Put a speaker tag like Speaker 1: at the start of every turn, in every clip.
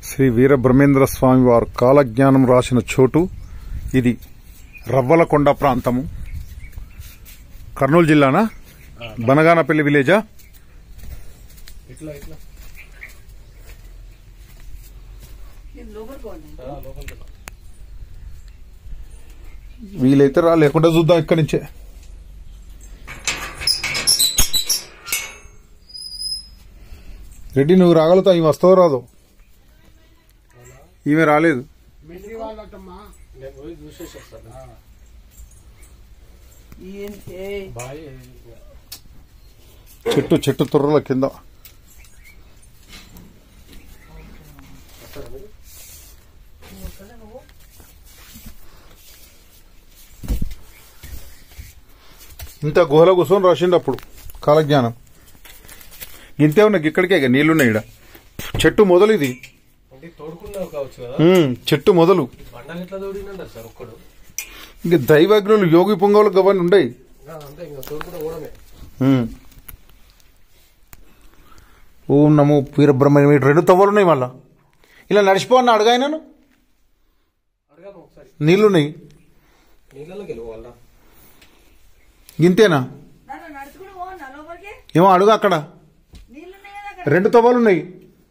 Speaker 1: శ్రీ వీర బ్రహ్మేంద్ర స్వామి వారు కాలజ్ఞానం రాసిన చోటు ఇది. రవ్వలకొండ ప్రాంతము, కర్నూలు జిల్లానా, బనగానపల్లి విలేజా? వీలైతే రా, లేకుండా చూద్దాం ఇక్కడి నుంచే. రెడ్డి నువ్వు రాగలుగుతావు, ఈ వస్తావు రాదు, ఈమె రాలేదు. చెట్టు తుర్రల కింద ఇంత గుహలో కూర్చొని రాసిండు అప్పుడు కాలజ్ఞానం. ఇంతే ఉన్నాయి, ఇక్కడికే నీళ్లున్నాయి. ఇక్కడ చెట్టు మొదలు, ఇది చెట్టు మొదలు. ఇంక దైవజ్ఞులు యోగి పొంగవులు గవన్నీ ఉండయి. ఓం నమో వీరబ్రహ్మ. 2 తవ్వలు ఉన్నాయి. మళ్ళా ఇలా నడిచిపోవన్న అడగాయనను, నీళ్లున్నాయి. ఇంతేనా? ఏమో అడుగు, అక్కడ 2 తవ్వలున్నాయి.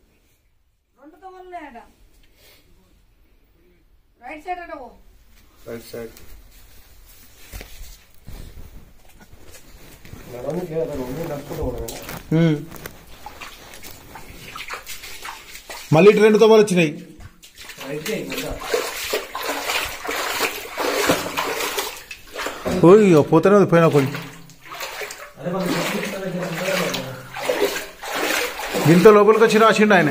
Speaker 1: రైట్ సైడ్ మళ్ళీ 2 తవ్వలు వచ్చినాయి. ఓయ్యో పోతేనే పోయినా కొంచెం. ఇంత లోపలికి వచ్చి రాసిండు ఆయన.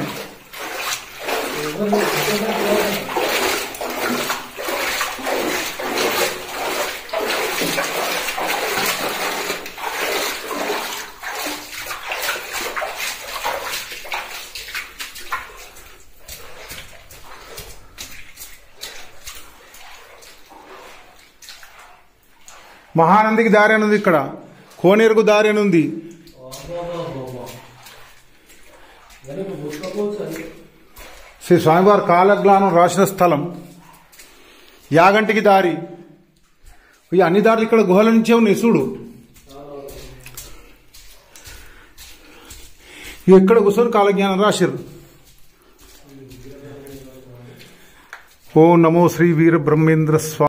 Speaker 1: మహానందికి దారి అని ఉంది, ఇక్కడ కోనేరుకు దారి అని ఉంది. శ్రీ స్వామివారి కాలజ్ఞానం రాసిన స్థలం. యాగంటికి దారి, ఈ అన్ని దారులు ఇక్కడ గుహల నుంచే ఉన్నాయి. చూడు, ఎక్కడ కూర్చొని కాలజ్ఞానం రాశారు. ఓం నమో శ్రీ వీర బ్రహ్మేంద్ర స్వామి.